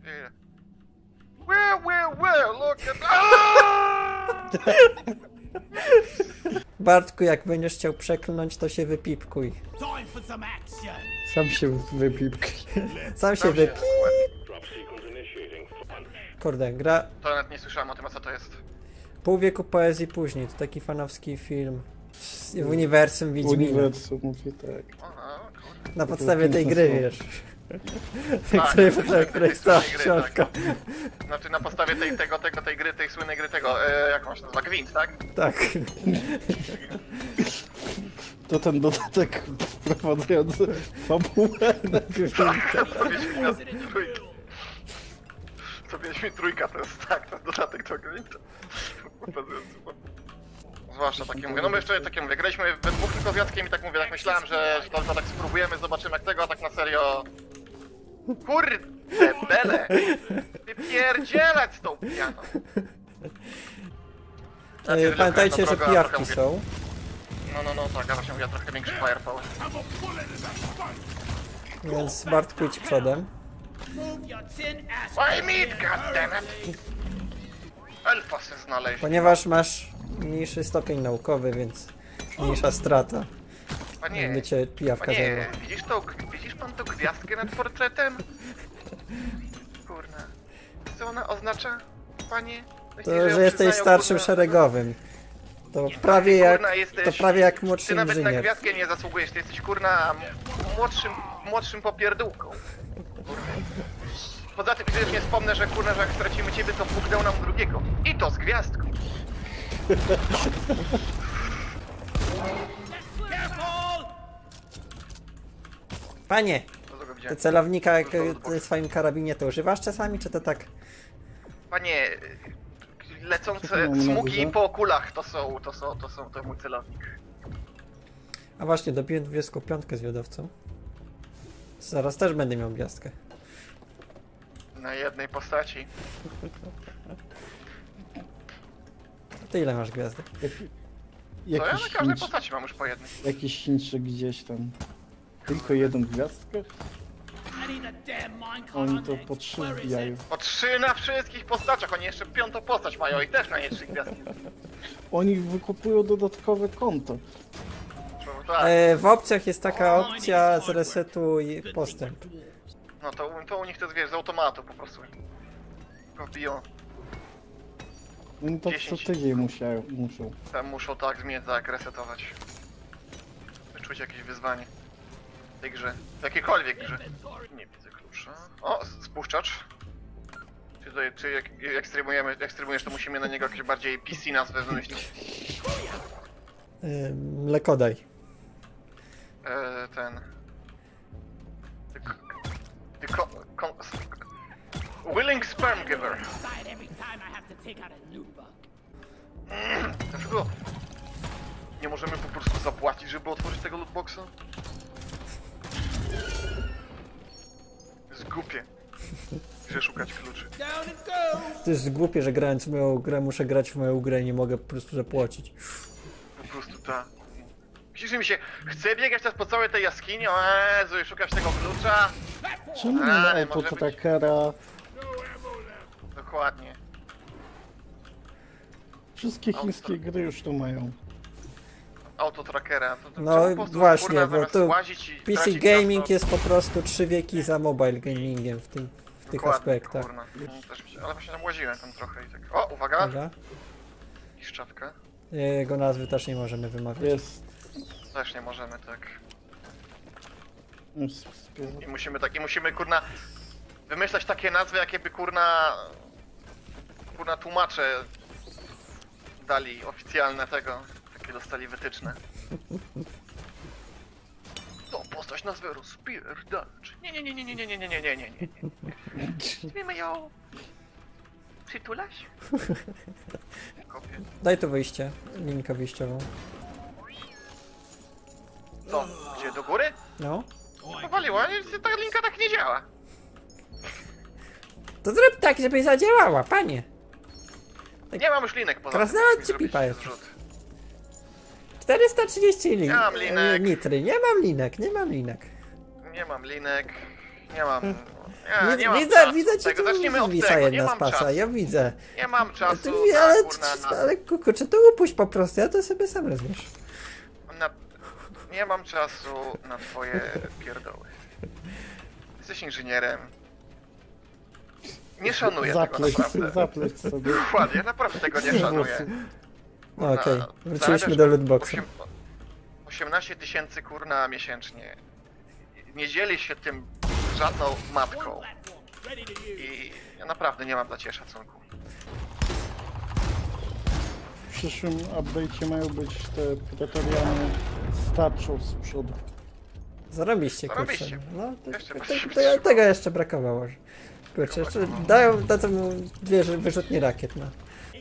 Well, look at... Bartku, jak będziesz chciał przeklnąć, to się wypipkuj. Sam się wypipkuj. Sam się wypip... Kurde, gra... To nawet nie słyszałem o tym, a co to jest? Pół wieku poezji później, to taki fanowski film w uniwersum Wiedźmina. Uniwersum, mówi tak. Aha, kurde. Na podstawie tej gry, wiesz. Tak, której stała książka. Znaczy na podstawie tej gry, tej słynnej gry jak on się nazywa? Gwint, tak? Tak. To ten dodatek wprowadzający fabułę. To Wiedźmin trójka to jest, tak, to jest dodatek do Gwinta. Zwłaszcza takie mówię, no my jeszcze takie mówię, graliśmy we dwóch tylko z Jackiem i tak mówię, tak myślałem, że to tak spróbujemy, zobaczymy jak tego, a tak na serio... Kurde, bele! Wypierdzielać z tą pianą! Pamiętajcie, że pijawki są. No, tak, a właśnie mówię, trochę większy firepower. Więc Bartku idź przodem. Why meat, goddammit! Elfa se znaleźć. Ponieważ masz mniejszy stopień naukowy, więc mniejsza strata. Panie, Jakby cię pijawka zajęła. widzisz pan tą gwiazdkę nad portretem? Kurna. Co ona oznacza, panie? Myślisz, To, ją że jesteś przyznają, starszym kurna? szeregowym. To prawie jak, Kurna, jesteś, to prawie jak młodszy Ty nawet na inżynier. gwiazdkę nie zasługujesz, ty jesteś kurna młodszym popierdółką. Kurna. Poza tym przecież nie wspomnę, że kurna, że jak stracimy ciebie, to Bóg dał nam drugiego. I to z gwiazdką. Panie, To tego te widziałem. celownika jak w swoim karabinie to używasz czasami, czy to tak? Panie, Co to lecące mamy na smugi górze? po kulach to mój celownik. A właśnie, dobiłem 25 z wiodowcą. Zaraz też będę miał gwiazdkę. Na jednej postaci. Ty ile masz gwiazdek? To ja na Jakiś każdej Chińczyk- postaci mam już po jednej. Jakiś Chińczyk gdzieś tam. Tylko jedną gwiazdkę? Oni to po 3 wbijają. Po 3 na wszystkich postaciach, oni jeszcze 5. postać mają i też na nie 3 gwiazdki. Oni wykupują dodatkowe konto. Tak. W opcjach jest taka opcja z resetu i postęp. No to u nich to jest, wiesz, z automatu po prostu. Tylko wbiją. Oni to co 10. tydzień muszą. Tam muszą tak zmienić, tak resetować. Wyczuć jakieś wyzwanie w tej grze. W jakiejkolwiek grze. Nie widzę klucza. O, spuszczacz. Czy jak ekstremujesz, to musimy na niego jakieś bardziej PC nazwę wymyślić. Mlekodaj. Ten... Willing Sperm Giver. Dlaczego nie możemy po prostu zapłacić, żeby otworzyć tego lootboxa? Jest głupie, że szukać kluczy. To jest głupie, że grając w moją grę muszę grać w moją grę i nie mogę po prostu zapłacić. Po prostu ta. Myślisz, że mi się chce biegać teraz po całej tej jaskini? O Jezu, i szukać tego klucza? Czemu nie A, ma nie może być. autotrackera? Dokładnie. Wszystkie chińskie gry już to mają. Autotrackera. To No czemu po prostu, właśnie, kurna, bo zamiast tu łazić i PC tracić Gaming miasto- jest po prostu 3 wieki za mobile gamingiem w tych Dokładnie, aspektach. kurna. Ale właśnie tam łaziłem tam trochę i tak. O, uwaga! Dobra. I szczapka. Jego nazwy też nie możemy wymawiać. Jest. Też nie możemy, tak. jest I musimy kurna wymyślać takie nazwy, jakie by kurna tłumacze dali oficjalne tego, takie dostali wytyczne. To postać nazwę rozpierdalcz. Nie. Zmiemy ją. Przytulaś? Kopię. Daj tu wyjście, linkę wyjściową. Co? Gdzie? Do góry? No. Powaliła, ta linka tak nie działa. To zrób tak, żeby zadziałała, panie. Nie mam już linek poza Krasnolud tym, czy żeby pipa jest? zrzut. 430 Nie mam linek. nitry, nie mam linek. Nie mam linek, nie mam Nie mam Widzę, czasu. widzę cię, Tego, tu zacznijmy od wisa tego, nie jedna mam spasa, czasu. ja widzę. Nie mam czasu Ale, kurna, ale kurczę, to upuść po prostu, ja to sobie sam rozwiąż. nie mam czasu na twoje pierdoły. Jesteś inżynierem. Nie szanuję tego naprawdę. Zapleć sobie. Dokładnie, naprawdę tego nie szanuję. No okej, wróciliśmy zarabiasz do lootboxa. 18 tysięcy kurna miesięcznie. Nie dzieli się tym z żadną matką. I ja naprawdę nie mam dla ciebie szacunku. W przyszłym update'cie mają być te pretoriany z tarczą z przodu. Zarobiście, kurczę. Zarobiście. No, Jeszcze to, bardziej tego jeszcze brakowało. Kurczę, jeszcze dadzą mu dwie wyrzutnie rakiet, no.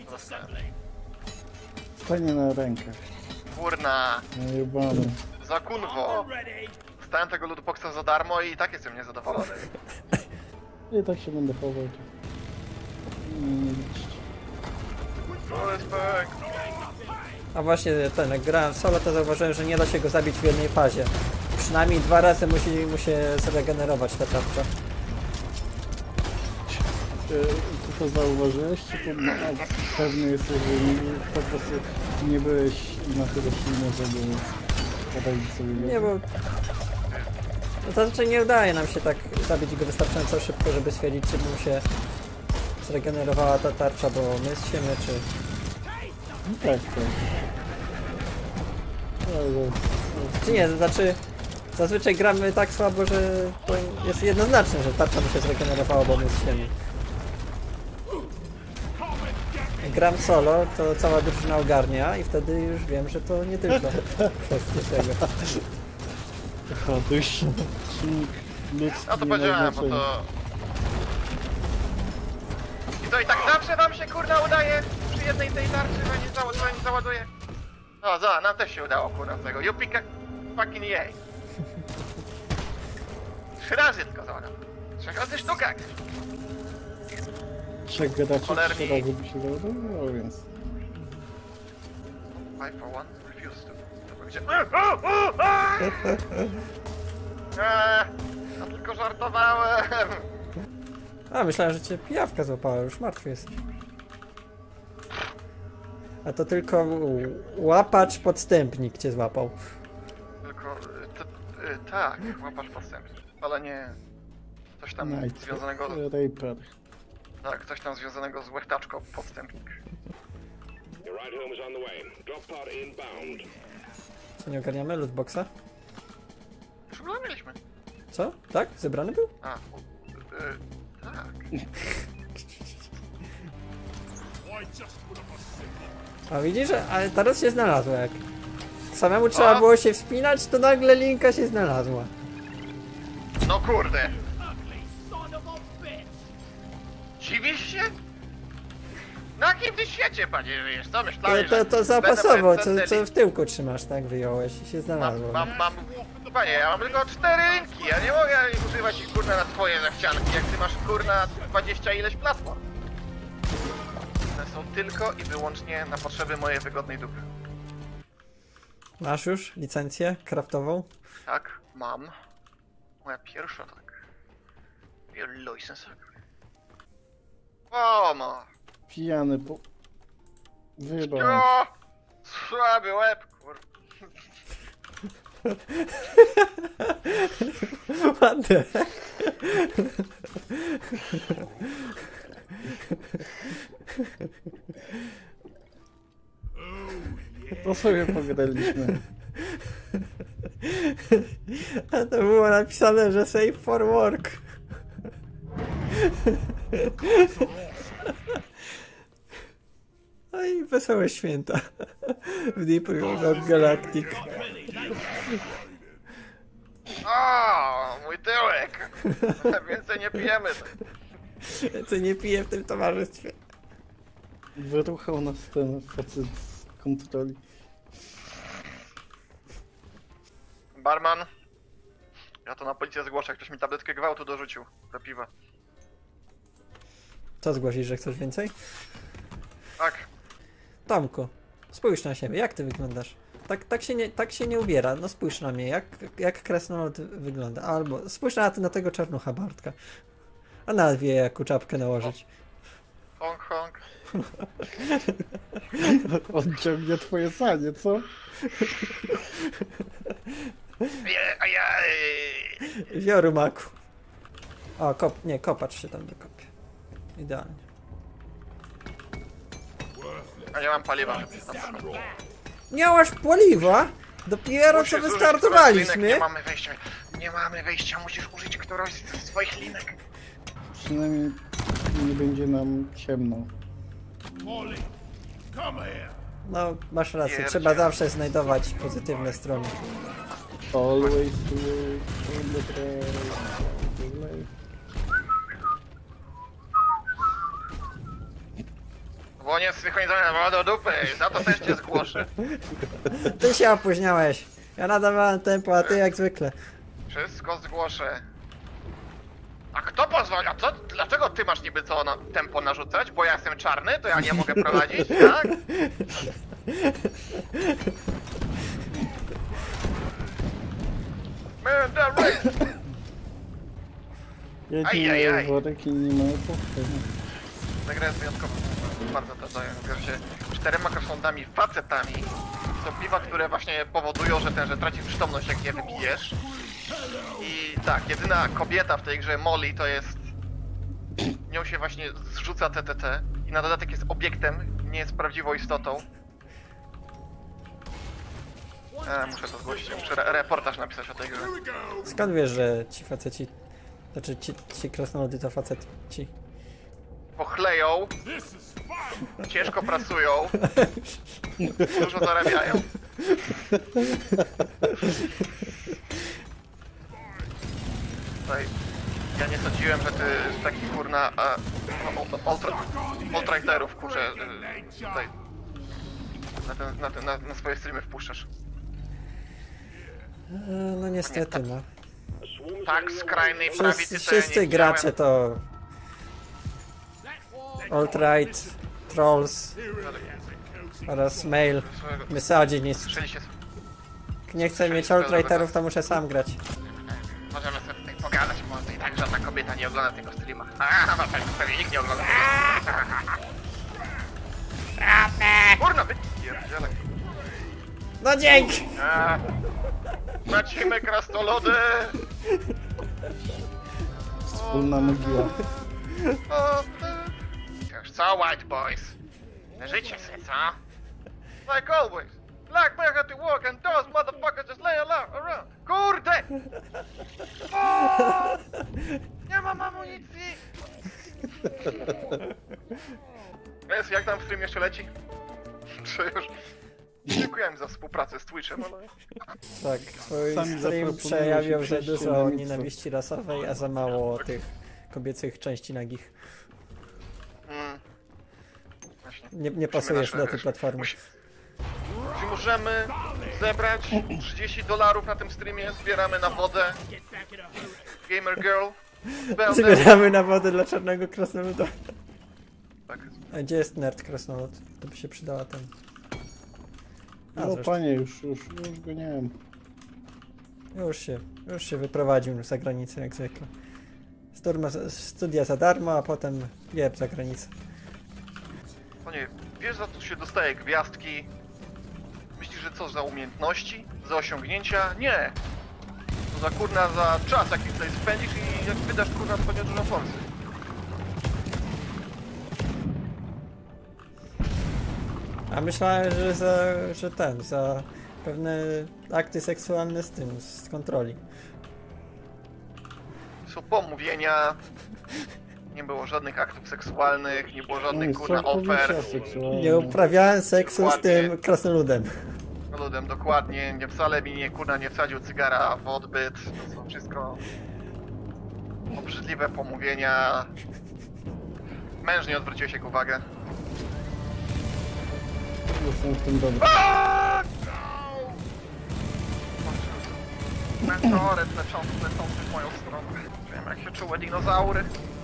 Stanie na rękach. Kurna, Najebany. za kunwo. Dostałem tego lootboxa za darmo i tak jestem niezadowolony. I tak się będę chował. Nie liczyć. Respekt. A właśnie jak grałem w solo, to zauważyłem, że nie da się go zabić w jednej fazie. Przynajmniej 2 razy musi mu się zregenerować ta tarcza. Ty to zauważyłeś, czy to pewny jesteś, że po prostu nie byłeś na tyle silny, żeby poradzić sobie? Nie, bo... No zazwyczaj nie udaje nam się tak zabić go wystarczająco szybko, żeby stwierdzić, czy mu się zregenerowała ta tarcza, bo my siemy, czy... No tak, tak. Czy nie, to znaczy... Zazwyczaj gramy tak słabo, że to jest jednoznaczne, że tarcza mu się zregenerowała, bo my siemy. Jak gram solo, to cała drużyna ogarnia i wtedy już wiem, że to nie tylko kwestia tego. Aha, to już czynnik ludzki. No to nie ma powiedziałem, bo znaczenia. to... I to i tak zawsze wam się kurna udaje przy jednej tej tarczy, zanim załaduję. No, nam też się udało kurna tego. You pick a fucking yay. 3 razy tylko załadam. 3 razy sztuka. 3 graczy 3 Cholerni. razy by się załadowało, więc... I for one refuse to. Gdzie? Ja tylko żartowałem. A, myślałem, że cię pijawka złapała, już martwy jesteś. A to tylko łapacz podstępnik cię złapał. Tylko, tak, łapasz podstępnie, ale nie coś tam Night związanego, Raper. tak, coś tam związanego z łechtaczką podstępnik. Your ride home is on the way. Drop pod inbound. Co, nie ogarniamy lootboxa? Już chyba mieliśmy. Co? Tak? Zebrany był? A, tak. A widzisz, ale teraz się znalazło jak. Samemu trzeba było się wspinać, to nagle linka się znalazła. No kurde. Dziwisz się? Na jakim ty świecie, panie, żyjesz? Co myślałeś, To że zapasowo, będę co w tyłku trzymasz, tak wyjąłeś i się znalazło. Panie, ja mam tylko 4 rynki, ja nie mogę używać ich kurna na twoje zachcianki, jak ty masz kurna 20 ileś platform. One są tylko i wyłącznie na potrzeby mojej wygodnej dupy. Masz już licencję kraftową? Tak, mam. Moja pierwsza, tak. License. O, ma. Pijany po... Wyjebał. O! Słaby łeb, kur... Ładne. To sobie pogadaliśmy. A to było napisane, że save for work. No i wesołe święta w Deep Rock Galactic. O, mój tyłek! Więcej nie pijemy. Co nie piję w tym towarzystwie. Wyruchał nas ten facet z kontroli. Barman. Ja to na policję zgłoszę, ktoś mi tabletkę gwałtu dorzucił do piwa. Co zgłosisz, że chcesz więcej? Tak. Tomku, spójrz na siebie, jak ty wyglądasz? Tak się nie ubiera, no spójrz na mnie, jak kresnolud wygląda. Albo spójrz na tego czarnucha Bartka. A nawet wie jaką czapkę nałożyć. Honk, honk. On ciągnie twoje sanie, co? Wioru maku. O, kopacz się tam dokopie. Idealnie. A nie mam paliwa, żeby tam skoczyć. Nie masz paliwa? Dopiero co Musisz użyć wystartowaliśmy. którąś z linek, nie mamy wejścia. Nie mamy wejścia, musisz użyć którąś z swoich linek. Przynajmniej nie będzie nam ciemno. No, masz rację, Pierdziele. trzeba zawsze znajdować pozytywne strony. Always look on the trail. Bo nie zsynchronizowane, bo do dupy, za to też cię zgłoszę. Ty się opóźniałeś. Ja nadawałem tempo, a ty jak zwykle. Wszystko zgłoszę. A kto pozwala? Co? Dlaczego ty masz niby co na tempo narzucać? Bo ja jestem czarny, to ja nie mogę prowadzić, tak? Man, that race! Jedni Ajajaj. mają worek, inni mają pochwę. Ta gra jest wyjątkowa. Bardzo to daje. Gra się 4 krasnoludami facetami. Są piwa, które właśnie powodują, że tracisz przytomność, jak je wypijesz. I tak, jedyna kobieta w tej grze, Molly, to jest... Nią się właśnie zrzuca TTT. I na dodatek jest obiektem, nie jest prawdziwą istotą. Muszę to zgłosić, muszę reportaż napisać o tej grze. Skąd wiesz, że ci faceci... Znaczy ci krasnoludy to faceci? Pochleją, ciężko pracują, dużo zarabiają. Tutaj, ja nie sądziłem, że ty z takich kurna alt-righterów kurczę tutaj na swoje streamy wpuszczasz. No niestety, no. Tak skrajnej prawicy to ja nie Wszyscy widziałem. gracze to... Alt-right, trolls oraz mail, misogynist. Słyszeliście? Nie chcę mieć alt-righterów, to muszę sam grać. Możemy sobie tutaj pogadać, bo i tak żadna kobieta nie ogląda tego streama. No pewnie nikt nie ogląda. Kurna, wypierdzielaj. No dzięki! Tracimy krasnoludy! Wspólna mogila. O, Już co, white boys? Życie sobie, co? Like always. Black man had to work and those motherfuckers just lay around. Kurde! O! Nie mam amunicji! Jest, jak tam stream jeszcze leci? Czy już? Dziękujemy za współpracę z Twitchem, ale... Tak, twój Sami stream zaproponujecie przejawiał za przejście dużo na nic. nienawiści rasowej, a za mało tych kobiecych części nagich. Właśnie. Nie pasujesz nasze, do tej platformy. Czy możemy zebrać $30 na tym streamie? Zbieramy na wodę. Gamer Girl. Zbieramy na wodę dla czarnego krasnoluda. Tak. A gdzie jest nerd krasnolud? To by się przydała ten. A, No zresztą. panie, już go nie wiem. Już się wyprowadził za granicę jak zwykle. Studia za darmo, a potem jeb za granicę. No nie, wiesz za co się dostaje gwiazdki? Myślisz, że co, za umiejętności? Za osiągnięcia? Nie! To za kurna, za czas jaki tutaj spędzisz i jak wydasz kurna odpowiednio dużo forsy. A myślałem, że za pewne akty seksualne z kontroli. Są pomówienia. Nie było żadnych aktów seksualnych, nie było żadnych Są kurna ofer. pobicia seksualne. Nie uprawiałem seksu z Dokładnie. tym krasnoludem. Ludem, dokładnie, nie wcale mi nie kurna nie wsadził cygara w odbyt. To są wszystko obrzydliwe pomówienia. Męż nie odwrócił się uwagę. Jestem w tym dobry. Meteoryt lecący w moją stronę. Wiem jak się czuły dinozaury.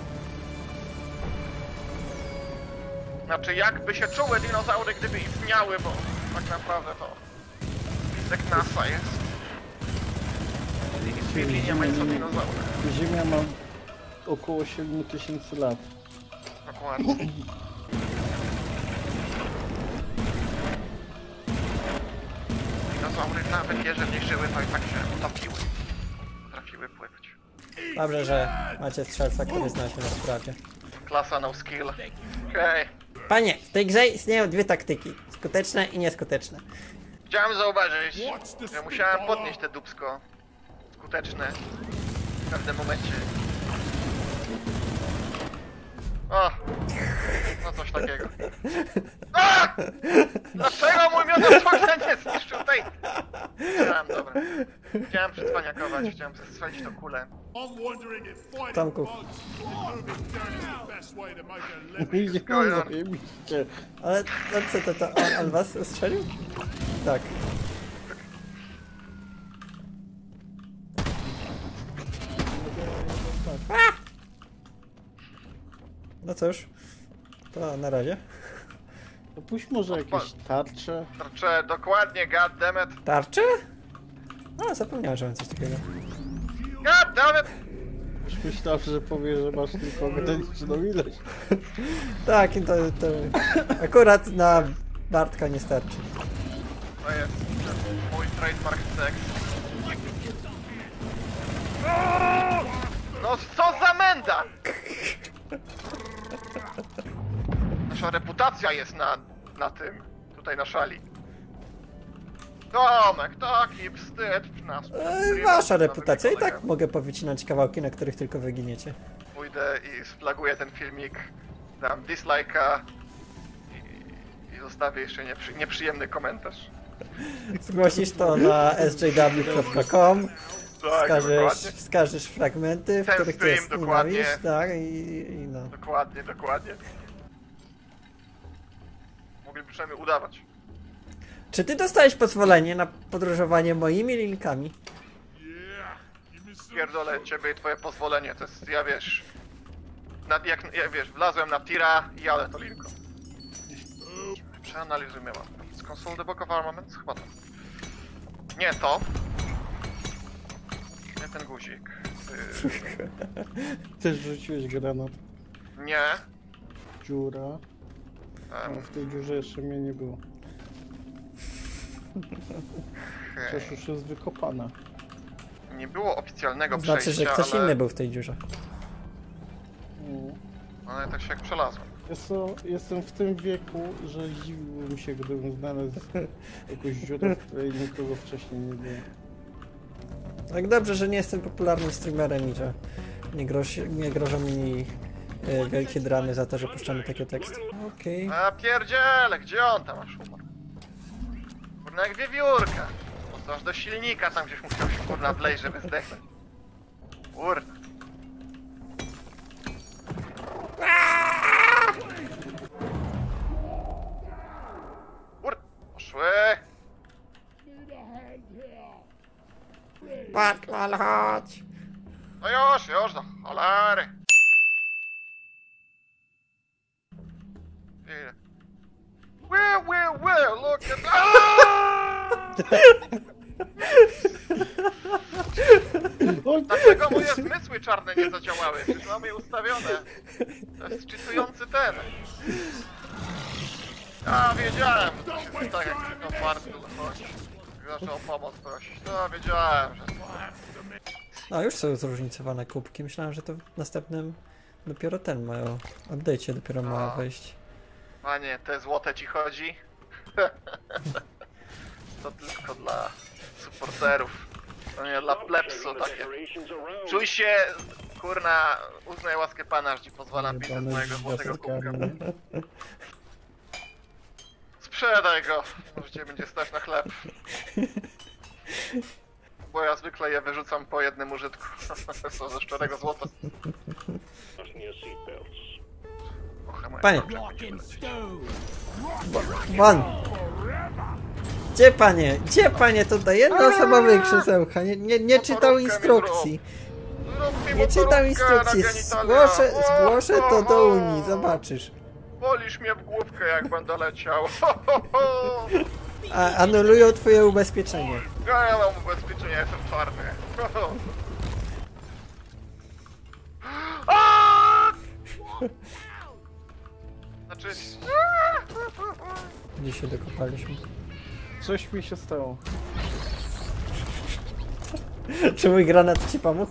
Znaczy jakby się czuły dinozaury, gdyby istniały, bo tak naprawdę to pisek NASA jest. I nie ma nic o dinozaurach. Ziemia ma około 7000 lat. Dokładnie. Dinozaury nawet jeżeli żyły, to i tak się utopiły. Potrafiły pływać. Dobrze, że macie strzelca, który zna się na sprawie. Klasa no skill. Okej. Panie, w tej grze istnieją dwie taktyki. Skuteczne i nieskuteczne. Chciałem zauważyć, że musiałem podnieść te dupsko. Skuteczne. W pewnym momencie. O! No coś takiego. A! Dlaczego mój miodosłowie nie zniszczył tej... Chciałem, dobra. Chciałem przycwaniakować, chciałem zestrzelić tą kulę. Tomku, Idzie going on? zajebiście. ale co to on was strzelił? Tak. No cóż, to na razie. To puść może jakieś tarcze. Tarczę, dokładnie, goddammit. Tarczy? A, zapomniałem, że mam coś takiego. Goddammit! Już myślałem, że powie, że masz tylko ograniczoną ilość. Tak, i to akurat na Bartka nie starczy. To jest mój trademark seks. No co za menda! Nasza reputacja jest na tym, tutaj na szali. Tomek, taki wstyd w nas. Wasza reputacja, i tak mogę powycinać kawałki, na których tylko wyginiecie. Pójdę i sflaguję ten filmik, dam dislike'a i zostawię jeszcze nieprzyjemny komentarz. Zgłosisz to na sjw.com, Tak, dokładnie. wskażesz fragmenty, w Ten których to stream, jest dokładnie. nienawiść, tak, i no. Dokładnie, dokładnie. Mogliby przynajmniej udawać. Czy ty dostałeś pozwolenie na podróżowanie moimi linkami? Pierdolę ciebie i twoje pozwolenie, to jest, ja wiesz... Ja wiesz, wlazłem na tira i jadę to linko. Przeanalizujmy mam. Z Console the Book of Armaments? Chyba to. Nie to. Nie ten guzik. Też rzuciłeś granat. Nie. Dziura. A w tej dziurze jeszcze mnie nie było. Przecież już jest wykopana. Nie było oficjalnego Znaczy, przejścia, że ktoś ale... inny był w tej dziurze. Ale tak się jak przelazłem. Jestem w tym wieku, że zdziwiłbym się, gdybym znalazł jakąś dziurę, w której nikogo wcześniej nie było. Tak dobrze, że nie jestem popularnym streamerem i że nie grożą mi wielkie dramy za to, że puszczamy takie teksty. Okej. A pierdziele, gdzie on tam aż umarł? Kurna jak wiewiórka. To aż do silnika tam gdzieś musiał się kurna wlejść, żeby zdechnąć. Kurna. Kurna, poszły. Batman, chodź! No już, do cholery. Ile? Will, look at Dlaczego moje zmysły czarne nie zadziałały? Przecież mamy je ustawione. To jest czytujący ten. Ja wiedziałem, że to się tak jak tylko Martu chodzi. Zaczął o pomoc prosić. No wiedziałem, że... No już są zróżnicowane kubki. Myślałem, że to w następnym dopiero ten mają. Update'cie dopiero ma wejść. Panie, te złote ci chodzi? To tylko dla supporterów. To nie dla plebsu takie. Czuj się, kurna, uznaj łaskę pana, że ci pozwalam pisać z mojego złotego kubka. Sprzedaj go, może cię będzie stać na chleb. Bo ja zwykle je wyrzucam po jednym użytku. Są ze szczerego złota. Panie! Won! Gdzie panie? Gdzie panie to daje? Jednoosobowe krzesełka. Nie czytał instrukcji. Nie czytał instrukcji. Zgłoszę to do Unii, zobaczysz. Bolisz mnie w główkę, jak będę leciał. A anulują twoje ubezpieczenie. Ja mam ubezpieczenie, jestem czarny. A! Znaczy... Gdzie się dokopaliśmy? Coś mi się stało. Czy mój granat ci pomógł?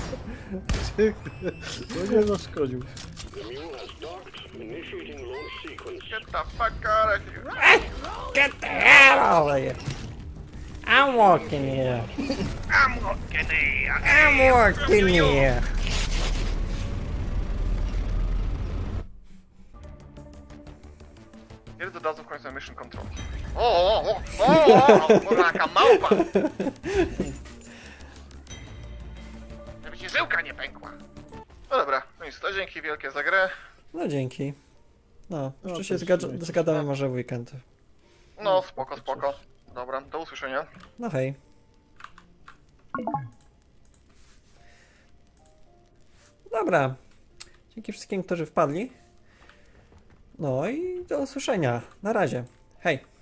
To nie zaszkodził. The mule has docked. Initiating launch sequence. Get the fuck out of here. Get the hell out of here! I'm walking here. I'm walking here. I'm walking here. Kiedy dodadzą w końcu mission control? O, jaka małpa! Żeby ci żyłka nie pękła. No dobra, no nic, to dzięki wielkie za grę. No dzięki. No, jeszcze się też dzięki. zgadamy może w weekend. No, spoko, spoko. Dobra, do usłyszenia. No hej. Dobra. Dzięki wszystkim, którzy wpadli. No i do usłyszenia. Na razie. Hej.